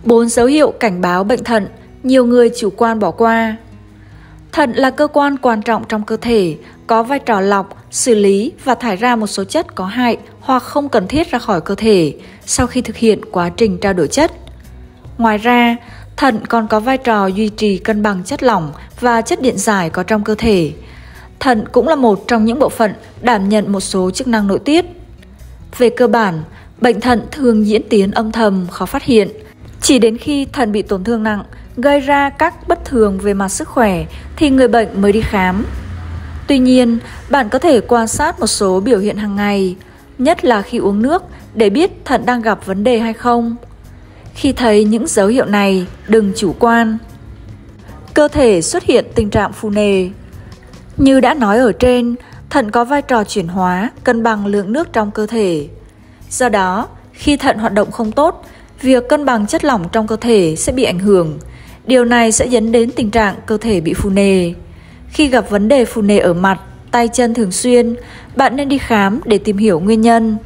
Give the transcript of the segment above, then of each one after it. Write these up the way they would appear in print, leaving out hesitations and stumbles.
4 dấu hiệu cảnh báo bệnh thận, nhiều người chủ quan bỏ qua. Thận là cơ quan quan trọng trong cơ thể, có vai trò lọc, xử lý và thải ra một số chất có hại hoặc không cần thiết ra khỏi cơ thể sau khi thực hiện quá trình trao đổi chất. Ngoài ra, thận còn có vai trò duy trì cân bằng chất lỏng và chất điện giải có trong cơ thể. Thận cũng là một trong những bộ phận đảm nhận một số chức năng nội tiết. Về cơ bản, bệnh thận thường diễn tiến âm thầm, khó phát hiện. Chỉ đến khi thận bị tổn thương nặng, gây ra các bất thường về mặt sức khỏe thì người bệnh mới đi khám. Tuy nhiên, bạn có thể quan sát một số biểu hiện hàng ngày, nhất là khi uống nước, để biết thận đang gặp vấn đề hay không. Khi thấy những dấu hiệu này, đừng chủ quan. Cơ thể xuất hiện tình trạng phù nề. Như đã nói ở trên, thận có vai trò chuyển hóa, cân bằng lượng nước trong cơ thể. Do đó, khi thận hoạt động không tốt, việc cân bằng chất lỏng trong cơ thể sẽ bị ảnh hưởng. Điều này sẽ dẫn đến tình trạng cơ thể bị phù nề. Khi gặp vấn đề phù nề ở mặt, tay chân thường xuyên, bạn nên đi khám để tìm hiểu nguyên nhân.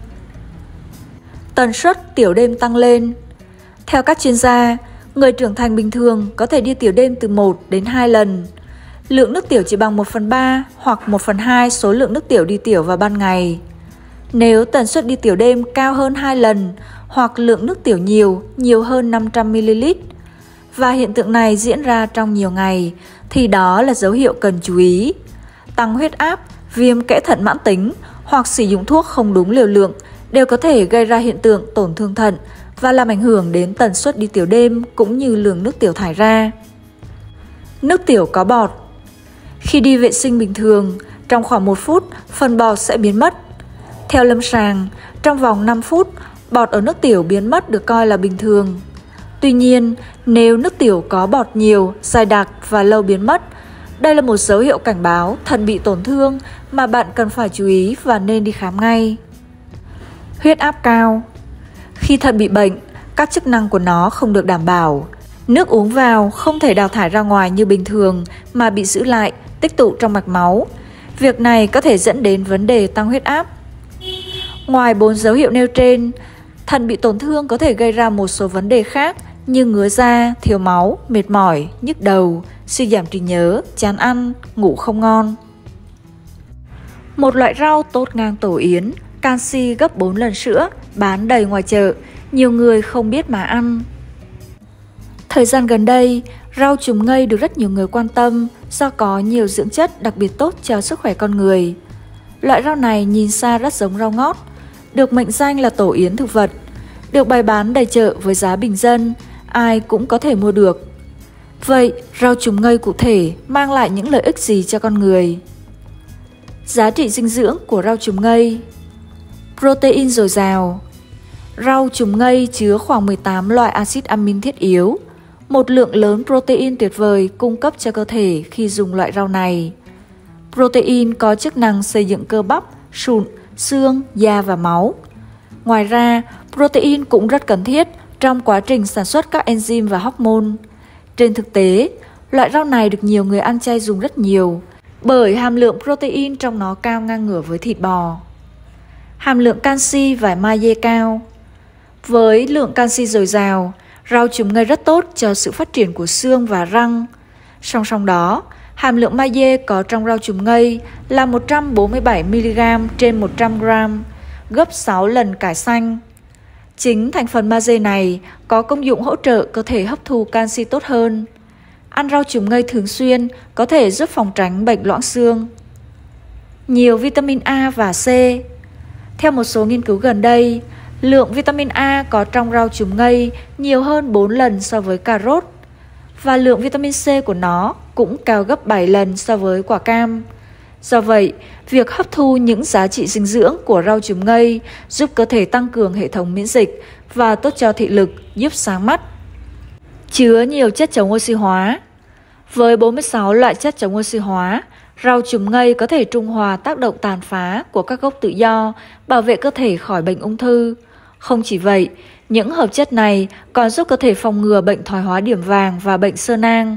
Tần suất tiểu đêm tăng lên. Theo các chuyên gia, người trưởng thành bình thường có thể đi tiểu đêm từ 1 đến 2 lần. Lượng nước tiểu chỉ bằng 1/3 hoặc 1/2 số lượng nước tiểu đi tiểu vào ban ngày. Nếu tần suất đi tiểu đêm cao hơn 2 lần hoặc lượng nước tiểu nhiều hơn 500ml và hiện tượng này diễn ra trong nhiều ngày thì đó là dấu hiệu cần chú ý. Tăng huyết áp, viêm kẽ thận mãn tính hoặc sử dụng thuốc không đúng liều lượng đều có thể gây ra hiện tượng tổn thương thận và làm ảnh hưởng đến tần suất đi tiểu đêm cũng như lượng nước tiểu thải ra. Nước tiểu có bọt. Khi đi vệ sinh bình thường, trong khoảng 1 phút, phần bọt sẽ biến mất. Theo lâm sàng, trong vòng 5 phút, bọt ở nước tiểu biến mất được coi là bình thường. Tuy nhiên, nếu nước tiểu có bọt nhiều, dày đặc và lâu biến mất, đây là một dấu hiệu cảnh báo thận bị tổn thương mà bạn cần phải chú ý và nên đi khám ngay. Huyết áp cao. Khi thận bị bệnh, các chức năng của nó không được đảm bảo. Nước uống vào không thể đào thải ra ngoài như bình thường mà bị giữ lại, tích tụ trong mạch máu. Việc này có thể dẫn đến vấn đề tăng huyết áp. Ngoài 4 dấu hiệu nêu trên, thận bị tổn thương có thể gây ra một số vấn đề khác như ngứa da, thiếu máu, mệt mỏi, nhức đầu, suy giảm trí nhớ, chán ăn, ngủ không ngon. Một loại rau tốt ngang tổ yến, canxi gấp 4 lần sữa, bán đầy ngoài chợ, nhiều người không biết mà ăn. Thời gian gần đây, rau trùm ngây được rất nhiều người quan tâm do có nhiều dưỡng chất đặc biệt tốt cho sức khỏe con người. Loại rau này nhìn xa rất giống rau ngót, được mệnh danh là tổ yến thực vật, được bày bán đầy chợ với giá bình dân, ai cũng có thể mua được. Vậy, rau trùm ngây cụ thể mang lại những lợi ích gì cho con người? Giá trị dinh dưỡng của rau trùm ngây. Protein dồi dào. Rau trùm ngây chứa khoảng 18 loại axit amin thiết yếu, một lượng lớn protein tuyệt vời cung cấp cho cơ thể khi dùng loại rau này. Protein có chức năng xây dựng cơ bắp, sụn, xương, da và máu. Ngoài ra, protein cũng rất cần thiết trong quá trình sản xuất các enzyme và hormone. Trên thực tế, loại rau này được nhiều người ăn chay dùng rất nhiều, bởi hàm lượng protein trong nó cao ngang ngửa với thịt bò. Hàm lượng canxi và magie cao. Với lượng canxi dồi dào, rau trùm ngây rất tốt cho sự phát triển của xương và răng. Song song đó, hàm lượng magie có trong rau trùm ngây là 147mg trên 100g, gấp 6 lần cải xanh. Chính thành phần magie này có công dụng hỗ trợ cơ thể hấp thu canxi tốt hơn. Ăn rau trùm ngây thường xuyên có thể giúp phòng tránh bệnh loãng xương. Nhiều vitamin A và C. Theo một số nghiên cứu gần đây, lượng vitamin A có trong rau trùm ngây nhiều hơn 4 lần so với cà rốt, và lượng vitamin C của nó cũng cao gấp 7 lần so với quả cam. Do vậy, việc hấp thu những giá trị dinh dưỡng của rau trùm ngây giúp cơ thể tăng cường hệ thống miễn dịch và tốt cho thị lực, giúp sáng mắt. Chứa nhiều chất chống oxy hóa. Với 46 loại chất chống oxy hóa, rau trùm ngây có thể trung hòa tác động tàn phá của các gốc tự do, bảo vệ cơ thể khỏi bệnh ung thư. Không chỉ vậy, những hợp chất này còn giúp cơ thể phòng ngừa bệnh thoái hóa điểm vàng và bệnh xơ nang.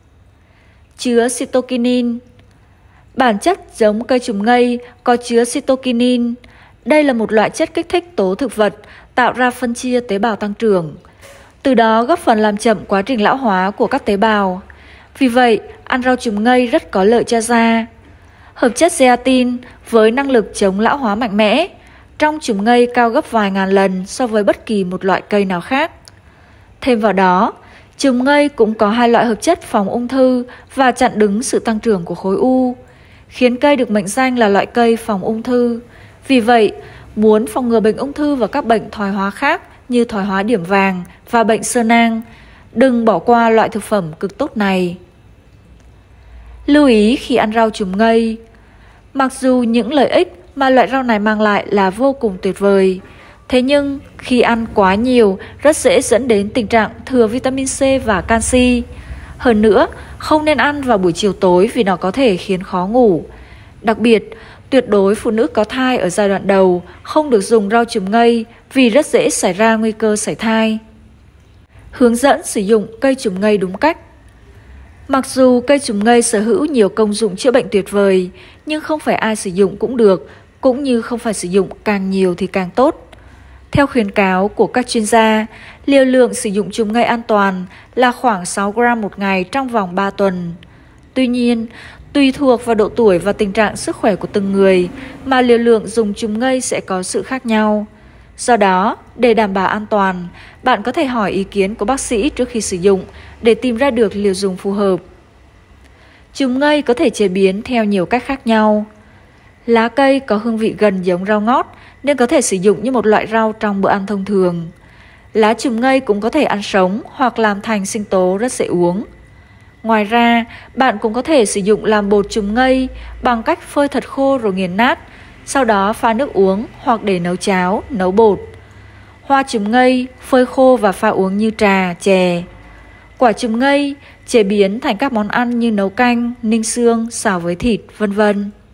Chứa cytokinin. Bản chất giống cây trùm ngây có chứa cytokinin. Đây là một loại chất kích thích tố thực vật tạo ra phân chia tế bào tăng trưởng. từ đó góp phần làm chậm quá trình lão hóa của các tế bào. Vì vậy, ăn rau chùm ngây rất có lợi cho da. Hợp chất zeaxanthin với năng lực chống lão hóa mạnh mẽ, trong chùm ngây cao gấp vài ngàn lần so với bất kỳ một loại cây nào khác. Thêm vào đó, chùm ngây cũng có 2 loại hợp chất phòng ung thư và chặn đứng sự tăng trưởng của khối u, khiến cây được mệnh danh là loại cây phòng ung thư. Vì vậy, muốn phòng ngừa bệnh ung thư và các bệnh thoái hóa khác như thoái hóa điểm vàng và bệnh xơ nang, đừng bỏ qua loại thực phẩm cực tốt này. Lưu ý khi ăn rau chùm ngây. Mặc dù những lợi ích mà loại rau này mang lại là vô cùng tuyệt vời, thế nhưng khi ăn quá nhiều rất dễ dẫn đến tình trạng thừa vitamin C và canxi. Hơn nữa, không nên ăn vào buổi chiều tối vì nó có thể khiến khó ngủ. Đặc biệt, tuyệt đối phụ nữ có thai ở giai đoạn đầu không được dùng rau chùm ngây vì rất dễ xảy ra nguy cơ sảy thai. Hướng dẫn sử dụng cây chùm ngây đúng cách. Mặc dù cây chùm ngây sở hữu nhiều công dụng chữa bệnh tuyệt vời, nhưng không phải ai sử dụng cũng được, cũng như không phải sử dụng càng nhiều thì càng tốt. Theo khuyến cáo của các chuyên gia, liều lượng sử dụng chùm ngây an toàn là khoảng 6 gram một ngày trong vòng 3 tuần. Tuy nhiên, tùy thuộc vào độ tuổi và tình trạng sức khỏe của từng người mà liều lượng dùng chùm ngây sẽ có sự khác nhau. Do đó, để đảm bảo an toàn, bạn có thể hỏi ý kiến của bác sĩ trước khi sử dụng để tìm ra được liều dùng phù hợp. Chùm ngây có thể chế biến theo nhiều cách khác nhau. Lá cây có hương vị gần giống rau ngót nên có thể sử dụng như một loại rau trong bữa ăn thông thường. Lá chùm ngây cũng có thể ăn sống hoặc làm thành sinh tố rất dễ uống. Ngoài ra, bạn cũng có thể sử dụng làm bột chùm ngây bằng cách phơi thật khô rồi nghiền nát, sau đó pha nước uống hoặc để nấu cháo, nấu bột. Hoa chùm ngây phơi khô và pha uống như trà, chè. Quả chùm ngây chế biến thành các món ăn như nấu canh, ninh xương, xào với thịt, vân vân.